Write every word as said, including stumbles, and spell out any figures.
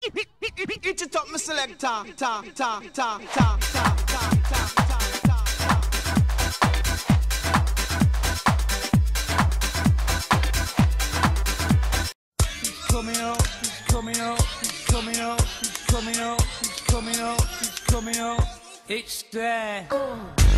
Eat it up, my selector. Ta ta ta ta ta ta ta ta. Coming up, he's coming up, he's coming up, he's coming up, he's coming up, he's coming up. It's there.